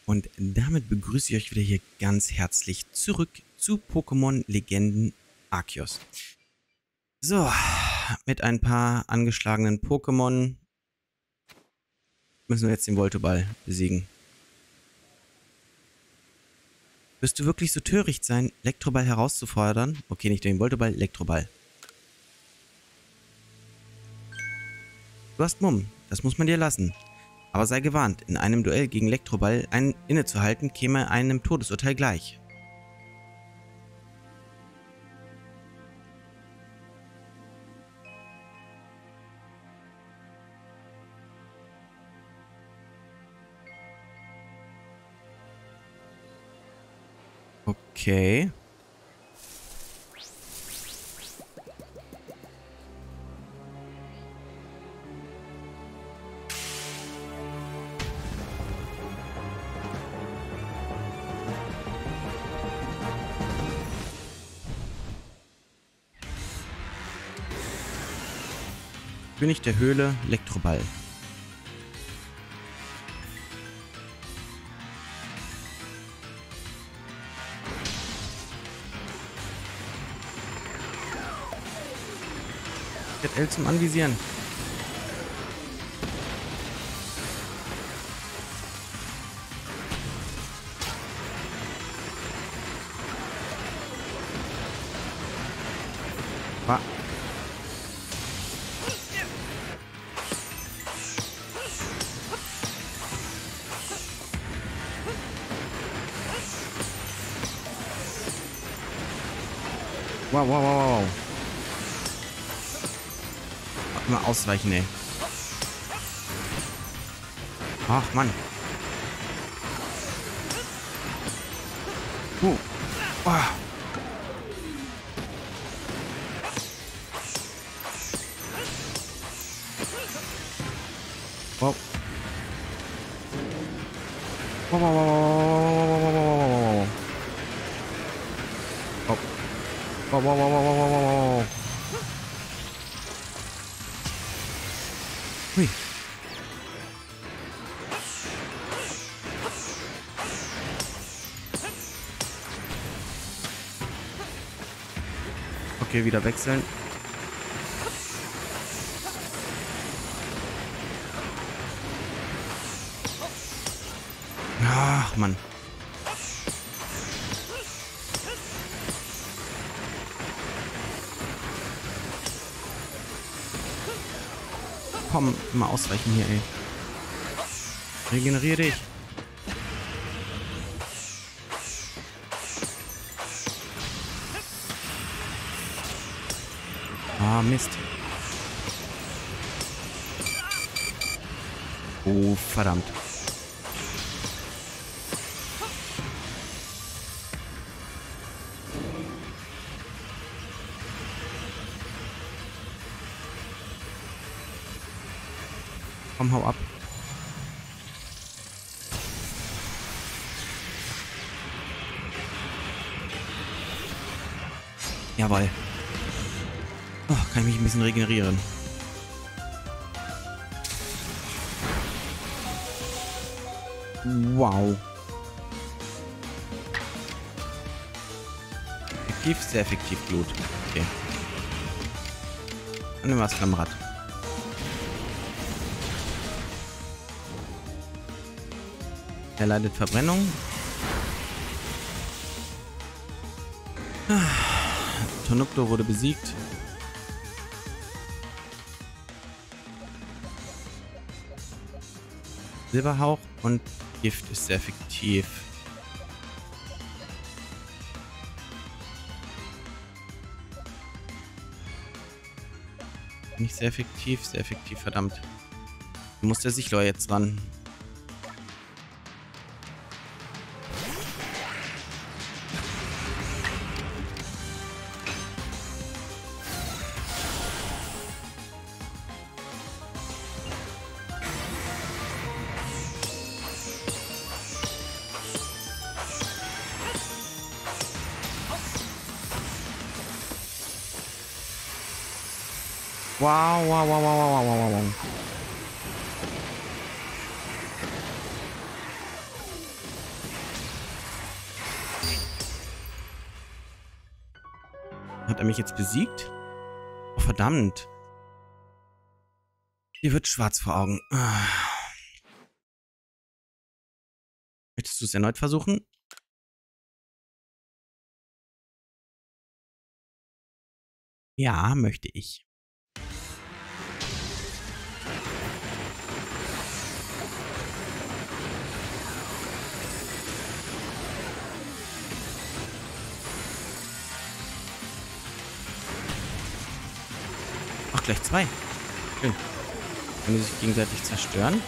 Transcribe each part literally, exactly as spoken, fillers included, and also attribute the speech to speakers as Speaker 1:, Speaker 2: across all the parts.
Speaker 1: Und damit begrüße ich euch wieder hier ganz herzlich zurück zu Pokémon Legenden Arceus. So, mit ein paar angeschlagenen Pokémon müssen wir jetzt den Voltoball besiegen. Wirst du wirklich so töricht sein, Elektroball herauszufordern? Okay, nicht den Voltoball, Elektroball. Du hast Mumm, das muss man dir lassen. Aber sei gewarnt, in einem Duell gegen Elektroball einen innezuhalten, käme einem Todesurteil gleich. Okay. König der Höhle, Elektroball. L zum Anvisieren. War. Wow, wow, wow, wow. Mal ausweichen, ey. Ach, Mann. Uh. Oh. Wow. Wow, wow, wow, wow, wow, wow, wow, wow, wow, wow, wow, wow, wow, wow, wow, wow. Hui. Okay, wieder wechseln. Ach, Mann. Komm, mal ausweichen hier, ey. Regeneriere dich. Ah, Mist. Oh, verdammt. Komm, hau ab. Jawohl. Oh, kann ich mich ein bisschen regenerieren. Wow. Effektiv, sehr effektiv Blut. Okay. Dann nehmen wir das Flammrad. Er leidet Verbrennung. Ah. Tonukdo wurde besiegt. Silberhauch und Gift ist sehr effektiv. Nicht sehr effektiv, sehr effektiv, verdammt. Da muss der Sichlor jetzt ran. Wow, wow, wow, wow, wow, wow, wow. Hat er mich jetzt besiegt? Oh, verdammt. Dir wird schwarz vor Augen. Ah. Möchtest du es erneut versuchen? Ja, möchte ich. Ach, gleich zwei. Schön. Können die sich gegenseitig zerstören?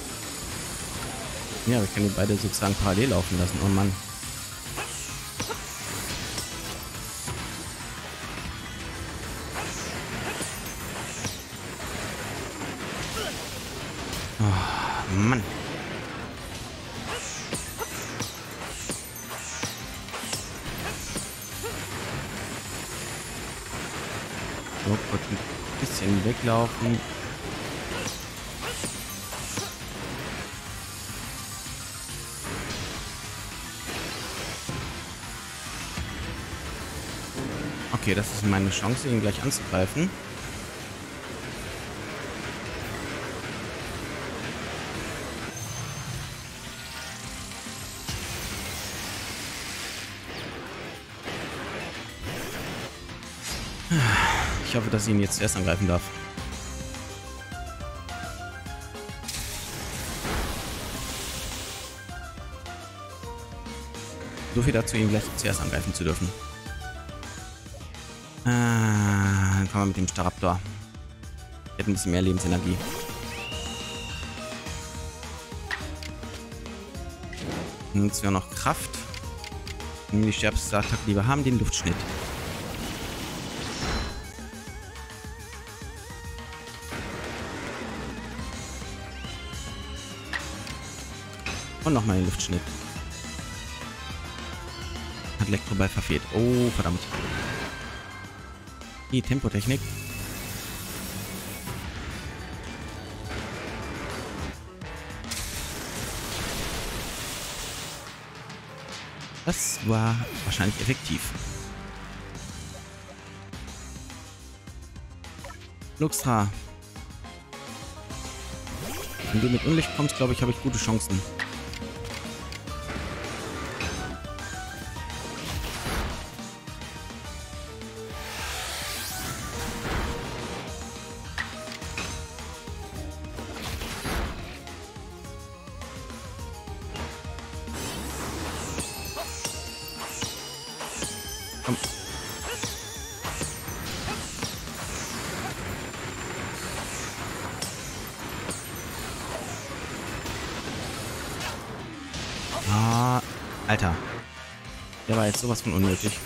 Speaker 1: Ja, wir können die beide sozusagen parallel laufen lassen. Oh Mann. Oh, Mann. So, kurz ein bisschen weglaufen. Okay, das ist meine Chance, ihn gleich anzugreifen. Ich hoffe, dass ich ihn jetzt zuerst angreifen darf. So viel dazu, ihn gleich zuerst angreifen zu dürfen. Äh, dann kommen wir mit dem Staraptor. Er hat ein bisschen mehr Lebensenergie. Dann nutzen wir noch Kraft. Und die stärkste Attacke, die wir haben, den Luftschnitt. Und nochmal den Luftschnitt. Hat Elektroball verfehlt. Oh, verdammt. Die Tempotechnik. Das war wahrscheinlich effektiv. Luxra. Wenn du mit Unlicht kommst, glaube ich, habe ich gute Chancen. Komm. Ah, Alter. Der war jetzt sowas von unnötig.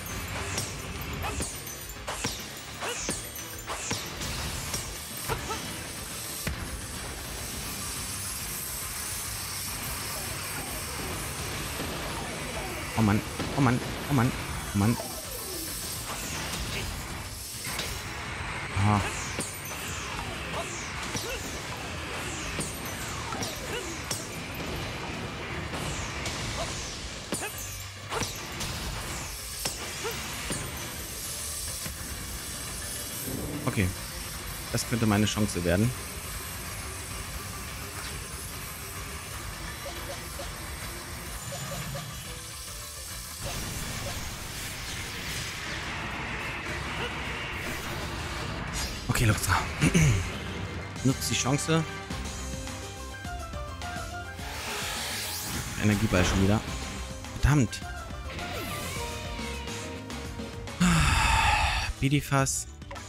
Speaker 1: Oh Mann, oh Mann, oh Mann, oh Mann. Ah. Okay. Das könnte meine Chance werden. Okay, Luxra. Nutzt die Chance. Energieball schon wieder. Verdammt. Bidifas.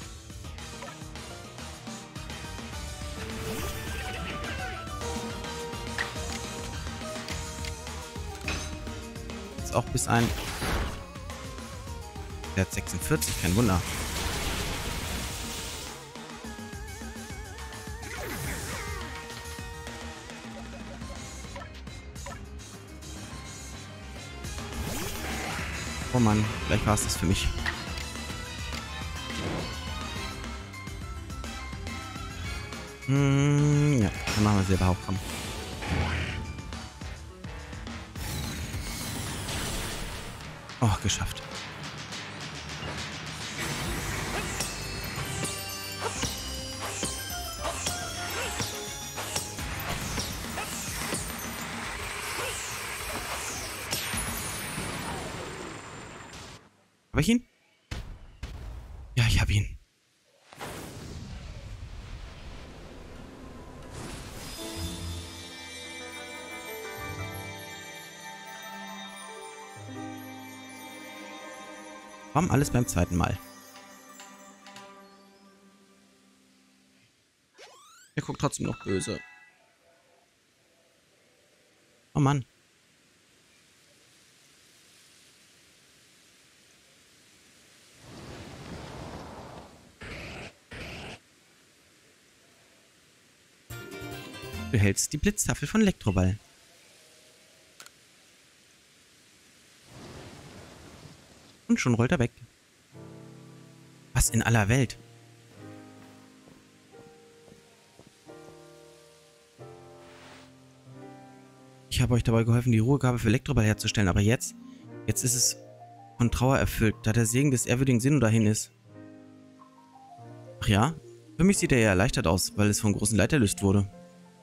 Speaker 1: Jetzt auch bis ein. Der hat sechsundvierzig, kein Wunder. Oh Mann, vielleicht war es das für mich. Hm, ja, dann machen wir selber Hauptkampf. Oh, geschafft. Hab ich ihn? Ja, ich hab ihn. Warum alles beim zweiten Mal? Er guckt trotzdem noch böse. Oh Mann. Du hältst die Blitztafel von Elektroball. Und schon rollt er weg. Was in aller Welt? Ich habe euch dabei geholfen, die Ruhegabe für Elektroball herzustellen, aber jetzt, jetzt ist es von Trauer erfüllt, da der Segen des ehrwürdigen Sinnoh dahin ist. Ach ja? Für mich sieht er ja erleichtert aus, weil es vom großen Leid erlöst wurde.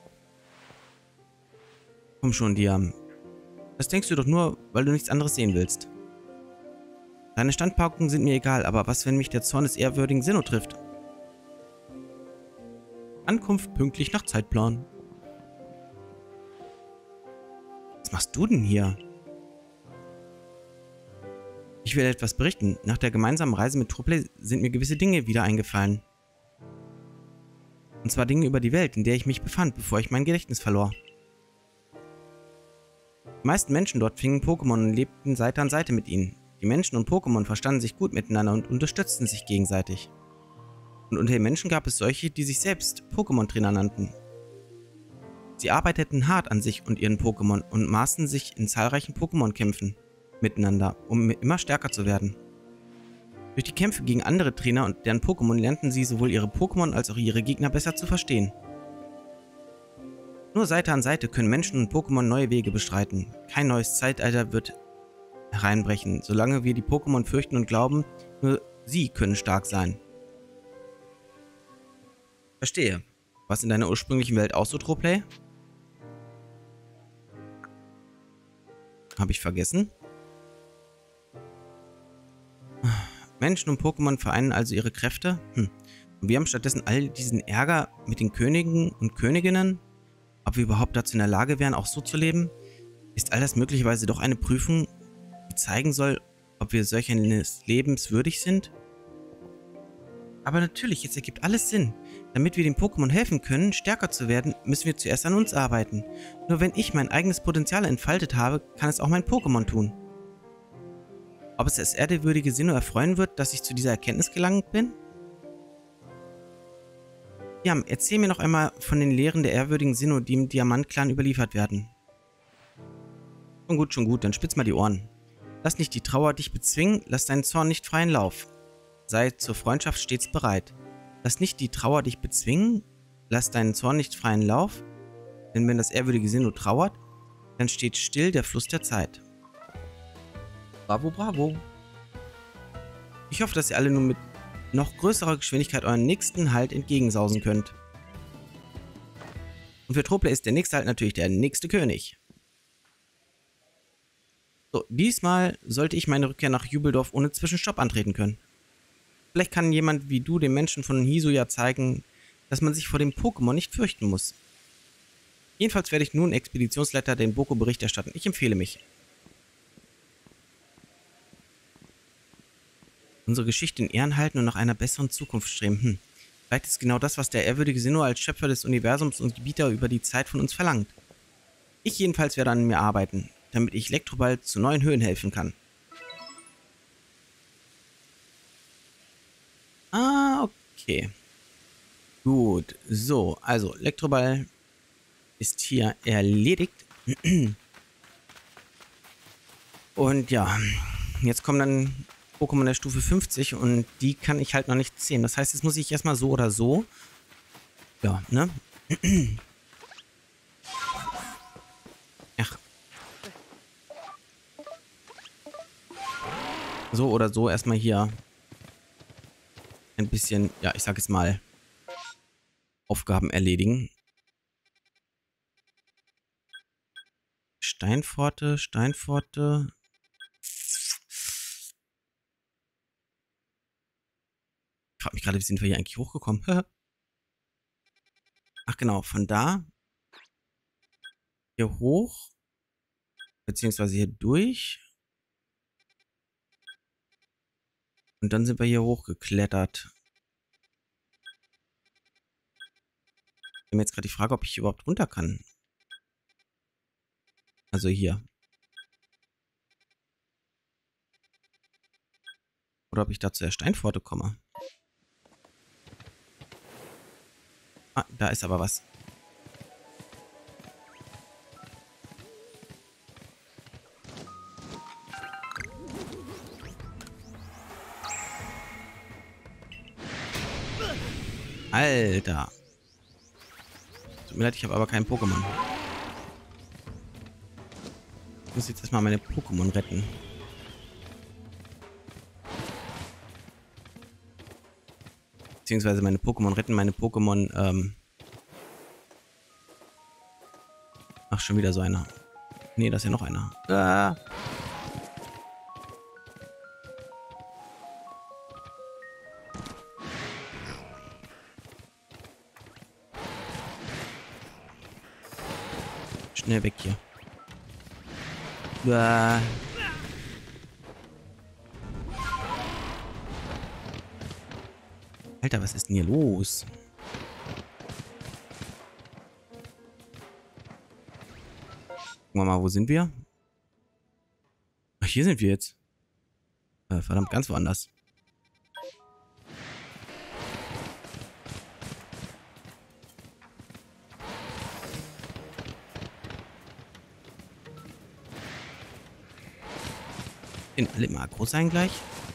Speaker 1: Komm schon, Diam. Das denkst du doch nur, weil du nichts anderes sehen willst. Deine Standpackungen sind mir egal, aber was, wenn mich der Zorn des ehrwürdigen Sinnoh trifft? Ankunft pünktlich nach Zeitplan. Was machst du denn hier? Ich will etwas berichten. Nach der gemeinsamen Reise mit Trupley sind mir gewisse Dinge wieder eingefallen. Und zwar Dinge über die Welt, in der ich mich befand, bevor ich mein Gedächtnis verlor. Die meisten Menschen dort fingen Pokémon und lebten Seite an Seite mit ihnen. Die Menschen und Pokémon verstanden sich gut miteinander und unterstützten sich gegenseitig. Und unter den Menschen gab es solche, die sich selbst Pokémon-Trainer nannten. Sie arbeiteten hart an sich und ihren Pokémon und maßen sich in zahlreichen Pokémon-Kämpfen miteinander, um immer stärker zu werden. Durch die Kämpfe gegen andere Trainer und deren Pokémon lernten sie sowohl ihre Pokémon als auch ihre Gegner besser zu verstehen. Nur Seite an Seite können Menschen und Pokémon neue Wege bestreiten. Kein neues Zeitalter wird hereinbrechen, solange wir die Pokémon fürchten und glauben, nur sie können stark sein. Verstehe. Was in deiner ursprünglichen Welt auch so, Trupley? Habe ich vergessen? Menschen und Pokémon vereinen also ihre Kräfte? Hm. Und wir haben stattdessen all diesen Ärger mit den Königen und Königinnen? Ob wir überhaupt dazu in der Lage wären, auch so zu leben? Ist all das möglicherweise doch eine Prüfung, die zeigen soll, ob wir solch eines Lebens würdig sind? Aber natürlich, jetzt ergibt alles Sinn. Damit wir den Pokémon helfen können, stärker zu werden, müssen wir zuerst an uns arbeiten. Nur wenn ich mein eigenes Potenzial entfaltet habe, kann es auch mein Pokémon tun. Ob es das ehrwürdige Sinnoh erfreuen wird, dass ich zu dieser Erkenntnis gelangt bin? Ja, erzähl mir noch einmal von den Lehren der ehrwürdigen Sinnoh, die im Diamant-Clan überliefert werden. Schon gut, schon gut, dann spitz mal die Ohren. Lass nicht die Trauer dich bezwingen, lass deinen Zorn nicht freien Lauf. Sei zur Freundschaft stets bereit. Lass nicht die Trauer dich bezwingen, lass deinen Zorn nicht freien Lauf, denn wenn das ehrwürdige Sinnoh trauert, dann steht still der Fluss der Zeit. Bravo, bravo. Ich hoffe, dass ihr alle nun mit noch größerer Geschwindigkeit euren nächsten Halt entgegensausen könnt. Und für Trupley ist der nächste Halt natürlich der nächste König. So, diesmal sollte ich meine Rückkehr nach Jubeldorf ohne Zwischenstopp antreten können. Vielleicht kann jemand wie du den Menschen von Hisui zeigen, dass man sich vor dem Pokémon nicht fürchten muss. Jedenfalls werde ich nun Expeditionsleiter den Boko-Bericht erstatten. Ich empfehle mich. Unsere Geschichte in Ehren halten und nach einer besseren Zukunft streben. Hm. Vielleicht ist genau das, was der ehrwürdige Sinnoh als Schöpfer des Universums und Gebieter über die Zeit von uns verlangt. Ich jedenfalls werde an mir arbeiten, damit ich Elektroball zu neuen Höhen helfen kann. Ah, okay. Gut, so, also Elektroball ist hier erledigt. Und ja, jetzt kommen dann Pokémon der Stufe fünfzig und die kann ich halt noch nicht sehen. Das heißt, jetzt muss ich erstmal so oder so. Ja, ne? Ach. So oder so erstmal hier ein bisschen, ja, ich sag es mal, Aufgaben erledigen. Steinpforte, Steinpforte. frage mich gerade, wie sind wir hier eigentlich hochgekommen? Ach genau, von da hier hoch, beziehungsweise hier durch. Und dann sind wir hier hochgeklettert. Ich habe mir jetzt gerade die Frage, ob ich überhaupt runter kann. Also hier. Oder ob ich da zu der Steinpforte komme. Ah, da ist aber was. Alter. Tut mir leid, ich habe aber keinen Pokémon. Ich muss jetzt erstmal meine Pokémon retten. Beziehungsweise meine Pokémon retten, meine Pokémon, ähm... Ach, schon wieder so einer. Nee, da ist ja noch einer. Ah. Schnell weg hier. Ah. Alter, was ist denn hier los? Gucken wir mal, wo sind wir? Ach, hier sind wir jetzt. Äh, verdammt, ganz woanders. In alle Makros sein gleich.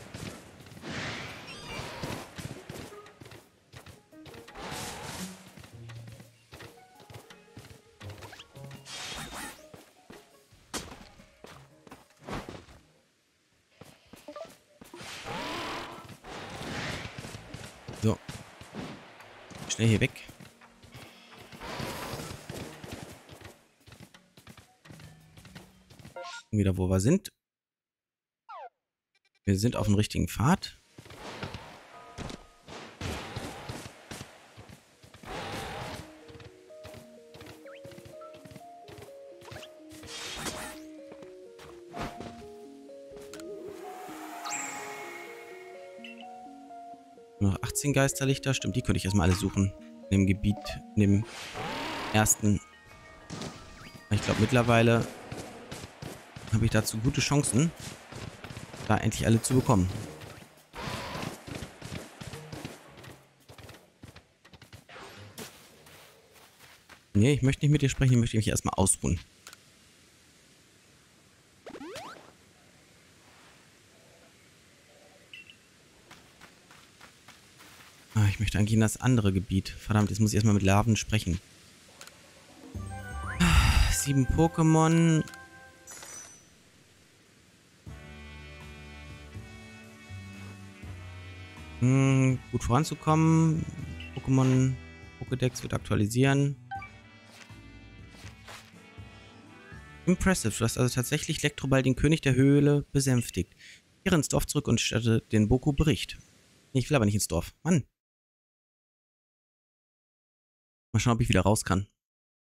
Speaker 1: So. Schnell hier weg. Wieder, wo wir sind. Wir sind auf dem richtigen Pfad. Nur noch achtzehn Geisterlichter. Stimmt, die könnte ich erstmal alle suchen. In dem Gebiet, in dem ersten. Ich glaube, mittlerweile habe ich dazu gute Chancen, da endlich alle zu bekommen. Nee, ich möchte nicht mit dir sprechen, ich möchte mich erstmal ausruhen. Ah, ich möchte eigentlich in das andere Gebiet. Verdammt, jetzt muss ich erstmal mit Larven sprechen. Ah, sieben Pokémon. Hm, gut voranzukommen. Pokémon Pokédex wird aktualisieren. Impressive, du hast also tatsächlich Elektroball, den König der Höhle, besänftigt. Kehre ins Dorf zurück und statte den Boku Bericht. Ich will aber nicht ins Dorf. Mann. Mal schauen, ob ich wieder raus kann.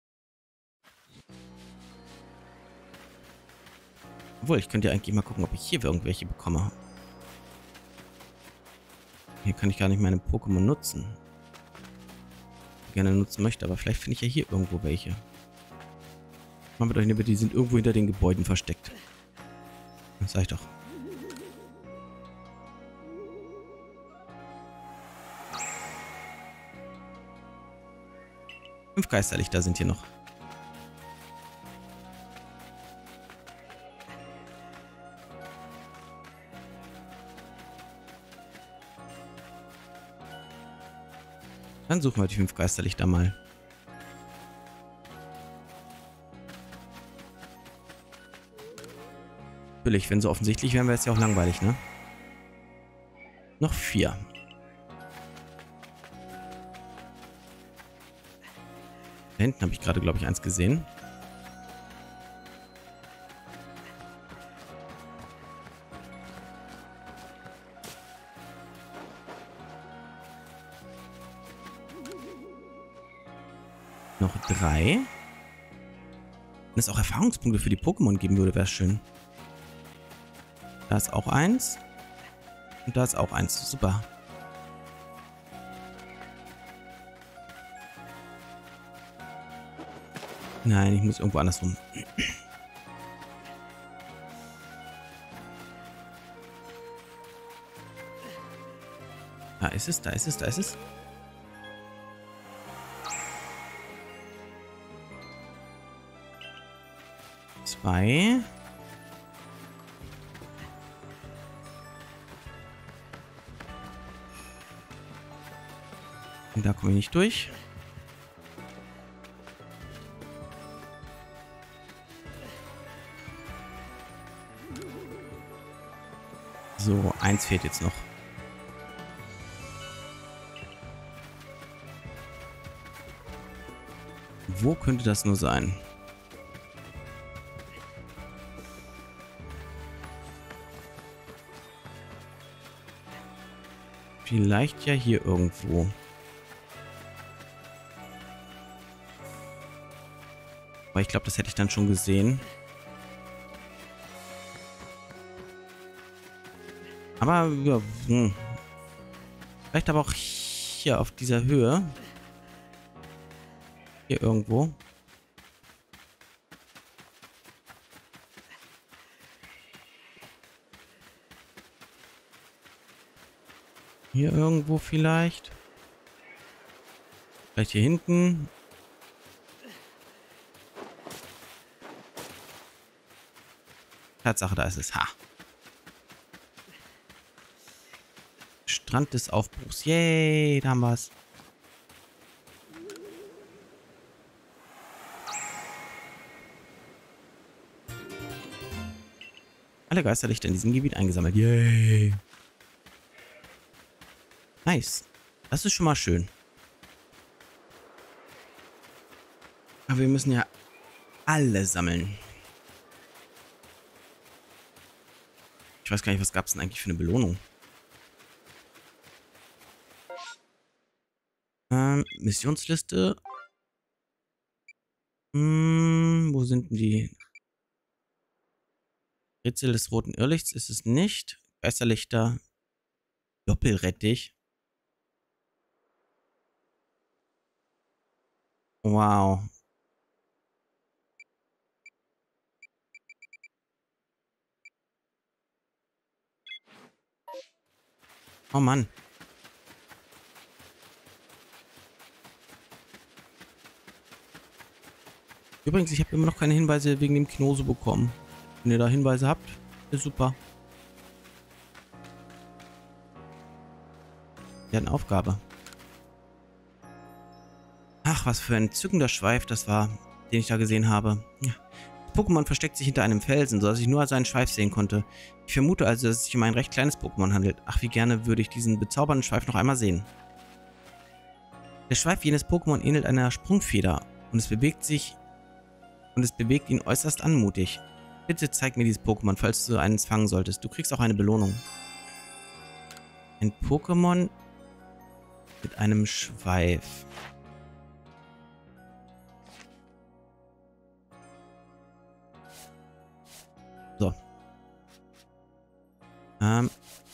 Speaker 1: Obwohl, ich könnte ja eigentlich mal gucken, ob ich hier irgendwelche bekomme. Hier kann ich gar nicht meine Pokémon nutzen. Die ich gerne nutzen möchte, aber vielleicht finde ich ja hier irgendwo welche. Mal mit euch nicht, die sind irgendwo hinter den Gebäuden versteckt. Das sag ich doch. Fünf Geisterlichter sind hier noch. Dann suchen wir die fünf Geisterlichter mal. Natürlich, wenn so offensichtlich wären, wäre es ja auch langweilig, ne? Noch vier. Da hinten habe ich gerade, glaube ich, eins gesehen. Noch drei. Wenn es auch Erfahrungspunkte für die Pokémon geben würde, wäre es schön. Da ist auch eins. Und da ist auch eins. Super. Nein, ich muss irgendwo andersrum. Da ist es, da ist es, da ist es. Zwei. Und da komme ich nicht durch. So, eins fehlt jetzt noch. Wo könnte das nur sein? Vielleicht ja hier irgendwo. Aber ich glaube, das hätte ich dann schon gesehen. Aber ja, hm. Vielleicht aber auch hier auf dieser Höhe. Hier irgendwo. Hier irgendwo vielleicht. Vielleicht hier hinten. Tatsache, da ist es. Ha. Strand des Aufbruchs. Yay, da haben wir es. Alle Geisterlichter in diesem Gebiet eingesammelt. Yay. Nice. Das ist schon mal schön. Aber wir müssen ja alle sammeln. Ich weiß gar nicht, was gab es denn eigentlich für eine Belohnung? Ähm, Missionsliste. Hm, wo sind denn die? Rätsel des roten Irrlichts ist es nicht. Geisterlichter. Doppelrettich. Wow. Oh Mann. Übrigens, ich habe immer noch keine Hinweise wegen dem Knose bekommen. Wenn ihr da Hinweise habt, ist super. Ja, eine Aufgabe. Ach, was für ein entzückender Schweif das war, den ich da gesehen habe. Ja. Pokémon versteckt sich hinter einem Felsen, sodass ich nur seinen Schweif sehen konnte. Ich vermute also, dass es sich um ein recht kleines Pokémon handelt. Ach, wie gerne würde ich diesen bezaubernden Schweif noch einmal sehen. Der Schweif jenes Pokémon ähnelt einer Sprungfeder und es bewegt sich und es bewegt ihn äußerst anmutig. Bitte zeig mir dieses Pokémon, falls du eines fangen solltest. Du kriegst auch eine Belohnung. Ein Pokémon mit einem Schweif. So. Ähm.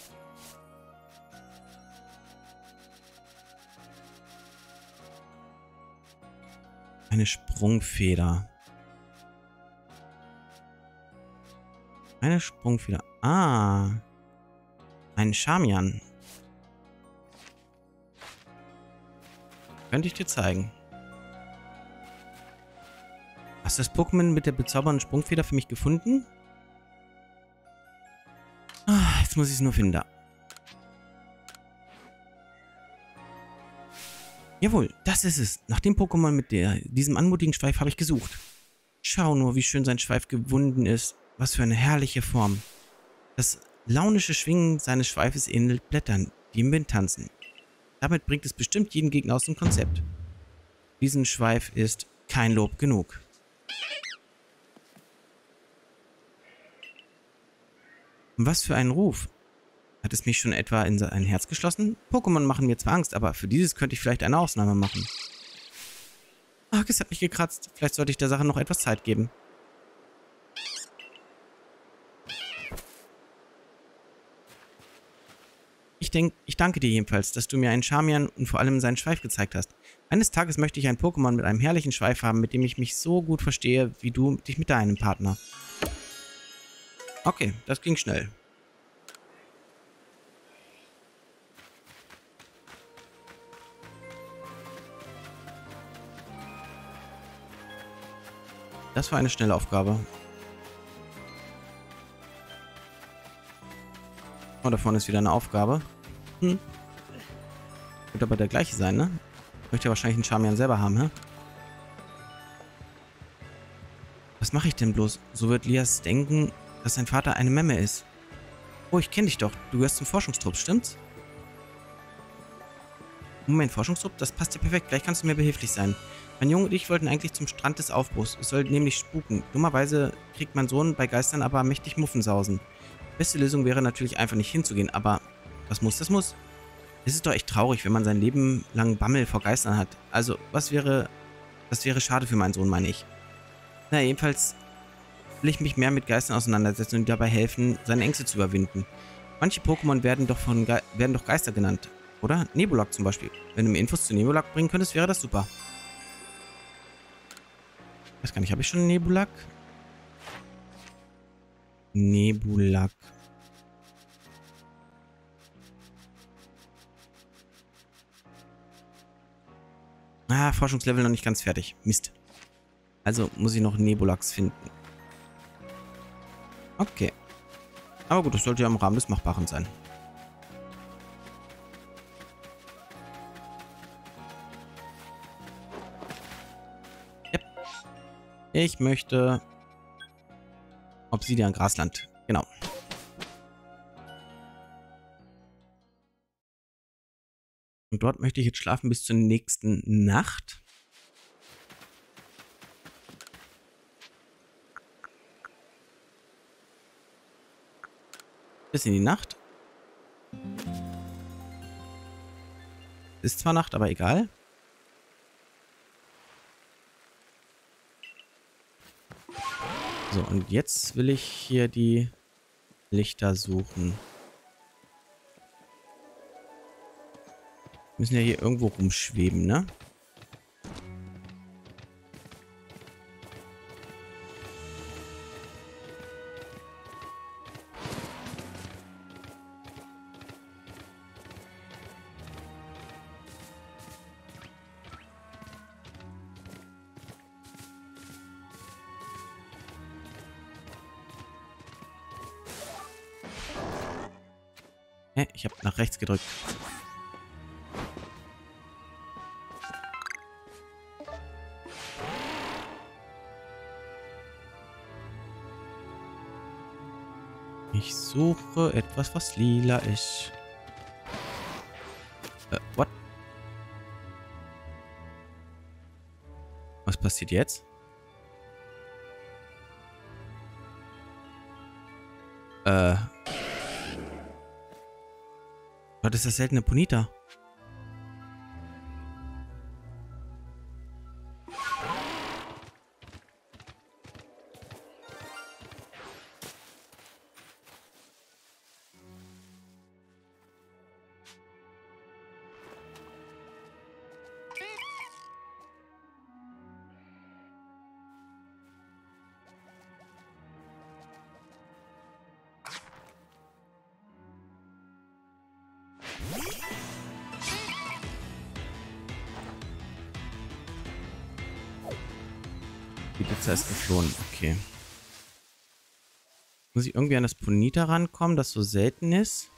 Speaker 1: Eine Sprungfeder. Eine Sprungfeder. Ah. Ein Charmian. Könnte ich dir zeigen. Hast du das Pokémon mit der bezaubernden Sprungfeder für mich gefunden? Ah, jetzt muss ich es nur finden. Da. Jawohl, das ist es. Nach dem Pokémon mit der, diesem anmutigen Schweif habe ich gesucht. Schau nur, wie schön sein Schweif gewunden ist. Was für eine herrliche Form. Das launische Schwingen seines Schweifes ähnelt Blättern, die im Wind tanzen. Damit bringt es bestimmt jeden Gegner aus dem Konzept. Diesen Schweif ist kein Lob genug. Was für ein Ruf. Hat es mich schon etwa in ein Herz geschlossen? Pokémon machen mir zwar Angst, aber für dieses könnte ich vielleicht eine Ausnahme machen. Ah, Ach, es hat mich gekratzt. Vielleicht sollte ich der Sache noch etwas Zeit geben. Ich, denk, ich danke dir jedenfalls, dass du mir einen Charmian und vor allem seinen Schweif gezeigt hast. Eines Tages möchte ich ein Pokémon mit einem herrlichen Schweif haben, mit dem ich mich so gut verstehe, wie du dich mit deinem Partner. Okay, das ging schnell. Das war eine schnelle Aufgabe. Oh, da vorne ist wieder eine Aufgabe. Hm. Wird aber der gleiche sein, ne? Möchte ja wahrscheinlich einen Charmian selber haben, hä? Was mache ich denn bloß? So wird Lias denken, dass sein Vater eine Memme ist. Oh, ich kenne dich doch. Du gehörst zum Forschungstrupp, stimmt's? Moment, Forschungstrupp? Das passt dir perfekt. Gleich kannst du mir behilflich sein. Mein Junge und ich wollten eigentlich zum Strand des Aufbruchs. Es soll nämlich spuken. Dummerweise kriegt mein Sohn bei Geistern aber mächtig Muffensausen. Beste Lösung wäre natürlich einfach nicht hinzugehen, aber was muss, das muss. Es ist doch echt traurig, wenn man sein Leben lang Bammel vor Geistern hat. Also, was wäre... Das wäre schade für meinen Sohn, meine ich. Na, jedenfalls will ich mich mehr mit Geistern auseinandersetzen und dabei helfen, seine Ängste zu überwinden. Manche Pokémon werden doch von Ge werden doch Geister genannt, oder? Nebulak zum Beispiel. Wenn du mir Infos zu Nebulak bringen könntest, wäre das super. Ich weiß gar nicht, habe ich schon einen Nebulak? Nebulak. Ah, Forschungslevel noch nicht ganz fertig. Mist. Also muss ich noch Nebulaks finden. Okay. Aber gut, das sollte ja im Rahmen des Machbaren sein. Yep. Ich möchte Obsidian Grasland. Genau. Und dort möchte ich jetzt schlafen bis zur nächsten Nacht. Bis in die Nacht. Ist zwar Nacht, aber egal. So, und jetzt will ich hier die Lichter suchen. Müssen ja hier irgendwo rumschweben, ne? Hä? Ich habe nach rechts gedrückt. Ich suche etwas, was lila ist. Äh, what? Was passiert jetzt? Äh. Was ist das seltene Ponita? Die Pizza ist geflohen. Okay. Muss ich irgendwie an das Ponita rankommen, das so selten ist?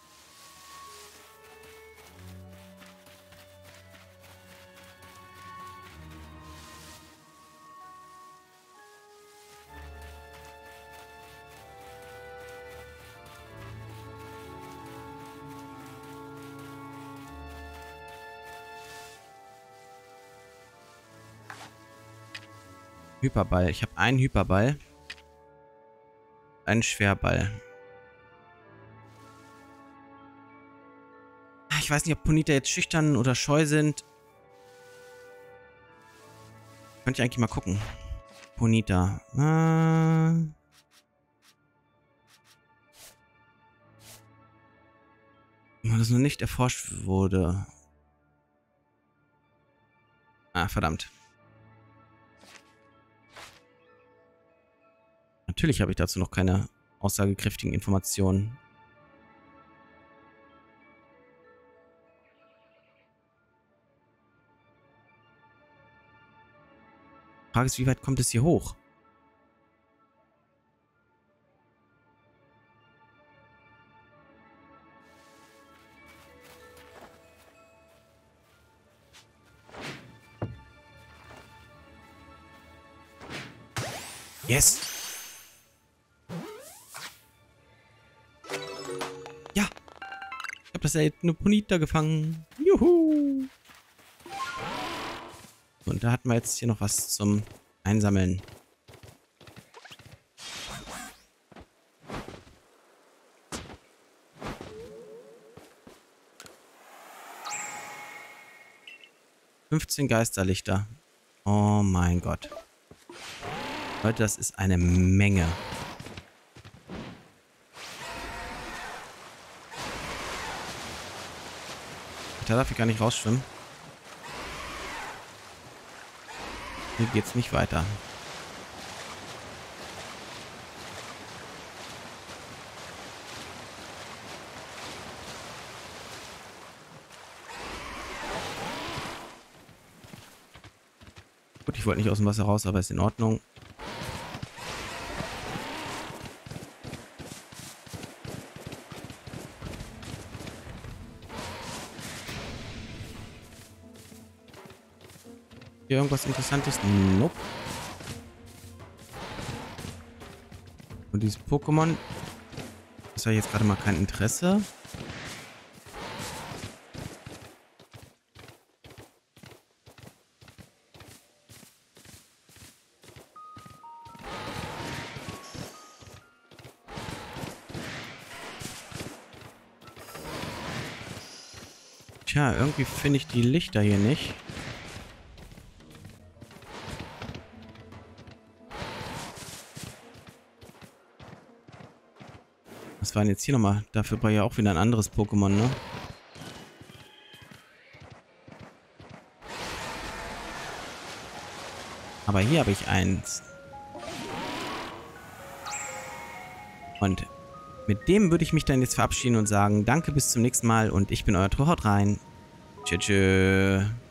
Speaker 1: Hyperball. Ich habe einen Hyperball. Einen Schwerball. Ich weiß nicht, ob Ponita jetzt schüchtern oder scheu sind. Könnte ich eigentlich mal gucken. Ponita. Äh... Das noch nicht erforscht wurde. Ah, verdammt. Natürlich habe ich dazu noch keine aussagekräftigen Informationen. Die Frage ist, wie weit kommt es hier hoch? Yes! Ja! Ich habe das ja eine Ponita gefangen. Juhu! Und da hatten wir jetzt hier noch was zum Einsammeln. fünfzehn Geisterlichter. Oh mein Gott. Leute, das ist eine Menge. Da darf ich gar nicht rausschwimmen. Hier geht's nicht weiter. Gut, ich wollte nicht aus dem Wasser raus, aber ist in Ordnung. Hier irgendwas Interessantes? Nope. Und dieses Pokémon, das habe ich jetzt gerade mal kein Interesse. Tja, irgendwie finde ich die Lichter hier nicht. Was war denn jetzt hier nochmal? Dafür war ja auch wieder ein anderes Pokémon, ne? Aber hier habe ich eins. Und mit dem würde ich mich dann jetzt verabschieden und sagen, danke, bis zum nächsten Mal und ich bin euer Tor, haut rein. Tschüss.